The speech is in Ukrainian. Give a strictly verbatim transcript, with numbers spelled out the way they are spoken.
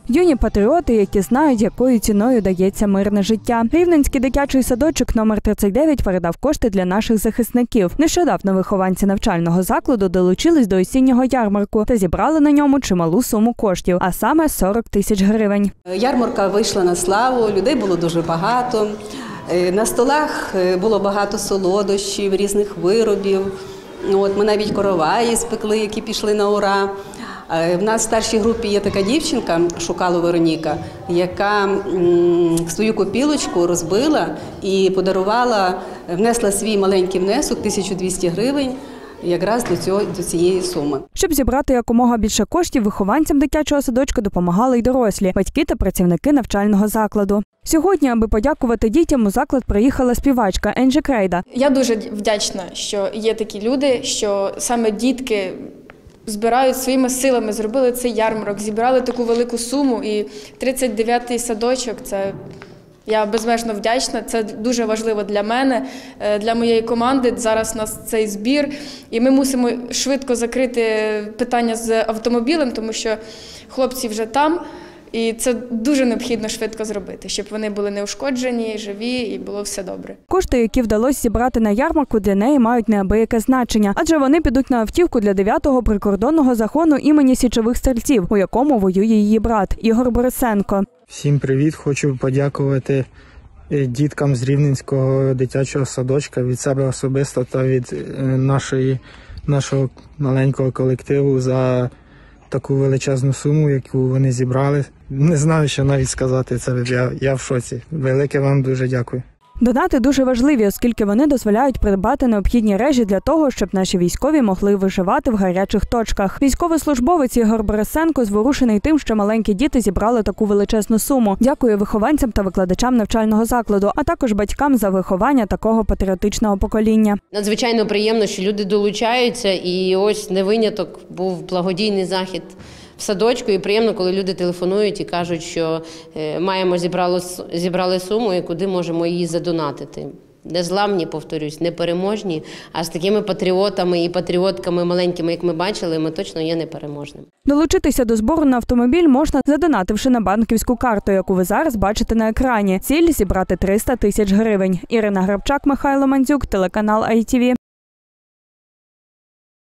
Юні патріоти, які знають, якою ціною дається мирне життя. Рівненський дитячий садочок номер тридцять дев'ять передав кошти для наших захисників. Нещодавно вихованці навчального закладу долучились до осіннього ярмарку та зібрали на ньому чималу суму коштів, а саме сорок тисяч гривень. Ярмарка вийшла на славу, людей було дуже багато. На столах було багато солодощів, різних виробів. От, ми навіть короваї спекли, які пішли на ура. В нас в старшій групі є така дівчинка, Шукало Вероніка, яка м, свою копілочку розбила і подарувала, внесла свій маленький внесок, тисячу двісті гривень, якраз до, цього, до цієї суми. Щоб зібрати якомога більше коштів, вихованцям дитячого садочку допомагали й дорослі, батьки та працівники навчального закладу. Сьогодні, аби подякувати дітям, у заклад приїхала співачка Енджі Крейда. Я дуже вдячна, що є такі люди, що саме дітки збирають своїми силами, зробили цей ярмарок, зібрали таку велику суму, і тридцять дев'ятий садочок – це я безмежно вдячна. Це дуже важливо для мене, для моєї команди. Зараз у нас цей збір, і ми мусимо швидко закрити питання з автомобілем, тому що хлопці вже там. І це дуже необхідно швидко зробити, щоб вони були неушкоджені, живі і було все добре. Кошти, які вдалося зібрати на ярмарку, для неї мають неабияке значення, адже вони підуть на автівку для дев'ятого прикордонного загону імені Січових стрільців, у якому воює її брат Ігор Борисенко. Всім привіт! Хочу подякувати діткам з Рівненського дитячого садочка від себе особисто та від нашої, нашого маленького колективу за таку величезну суму, яку вони зібрали. Не знаю, що навіть сказати, це я, я в шоці. Велике вам дуже дякую. Донати дуже важливі, оскільки вони дозволяють придбати необхідні речі для того, щоб наші військові могли виживати в гарячих точках. Військовослужбовець Ігор Борисенко зворушений тим, що маленькі діти зібрали таку величезну суму. Дякує вихованцям та викладачам навчального закладу, а також батькам за виховання такого патріотичного покоління. Надзвичайно приємно, що люди долучаються, і ось не виняток був благодійний захід в садочку, і приємно, коли люди телефонують і кажуть, що маємо зібрали, зібрали суму і куди можемо її задонатити. Незламні, повторюсь, непереможні, а з такими патріотами і патріотками маленькими, як ми бачили, ми точно є непереможними. Долучитися до збору на автомобіль можна, задонативши на банківську карту, яку ви зараз бачите на екрані. Ціль – зібрати триста тисяч гривень. Ірина Грабчак, Михайло Мандзюк, телеканал ай ті ві.